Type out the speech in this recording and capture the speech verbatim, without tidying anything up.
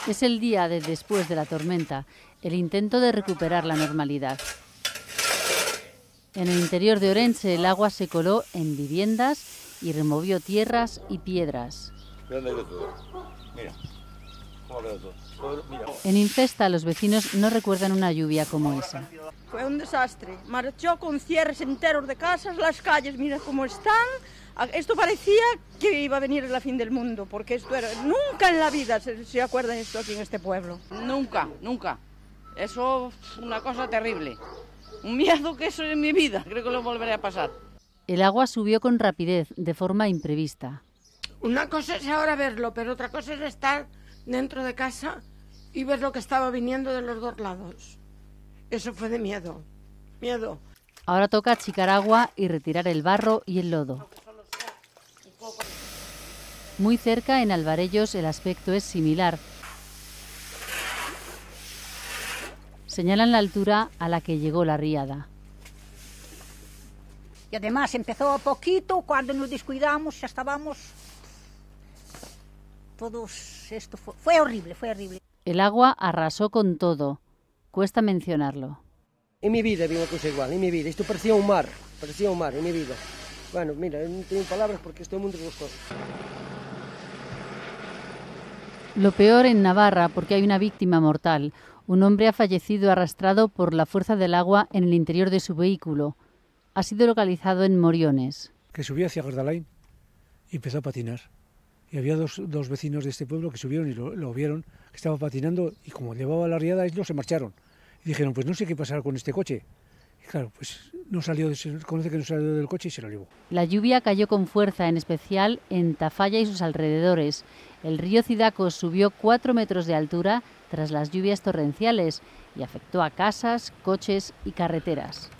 Es el día de después de la tormenta, el intento de recuperar la normalidad. En el interior de Orense el agua se coló en viviendas y removió tierras y piedras. En Incesta los vecinos no recuerdan una lluvia como esa. Fue un desastre. Marchó con cierres enteros de casas, las calles, mira cómo están. Esto parecía que iba a venir el fin del mundo, porque esto era... Nunca en la vida se, se acuerdan esto aquí en este pueblo. Nunca, nunca. Eso es una cosa terrible. Un miedo que eso en mi vida, creo que lo volveré a pasar. El agua subió con rapidez, de forma imprevista. Una cosa es ahora verlo, pero otra cosa es estar dentro de casa y ver lo que estaba viniendo de los dos lados. Eso fue de miedo, miedo. Ahora toca achicar agua y retirar el barro y el lodo. Muy cerca, en Alvarellos, el aspecto es similar. Señalan la altura a la que llegó la riada. Y además empezó a poquito, cuando nos descuidamos ya estábamos todos... Esto fue, fue horrible, fue horrible. El agua arrasó con todo. Cuesta mencionarlo. En mi vida vi una cosa igual, en mi vida. Esto parecía un mar, parecía un mar en mi vida. Bueno, mira, no tengo palabras porque estoy muy desgostoso. Lo peor en Navarra, porque hay una víctima mortal. Un hombre ha fallecido arrastrado por la fuerza del agua en el interior de su vehículo. Ha sido localizado en Moriones. Que subía hacia Gordalain y empezó a patinar. Y había dos, dos vecinos de este pueblo que subieron y lo, lo vieron, que estaba patinando, y como llevaba la riada, ellos se marcharon. Y dijeron, pues no sé qué pasará con este coche. Y claro, pues no salió, se conoce que no salió del coche y se lo llevó. La lluvia cayó con fuerza, en especial en Tafalla y sus alrededores. El río Cidacos subió cuatro metros de altura tras las lluvias torrenciales y afectó a casas, coches y carreteras.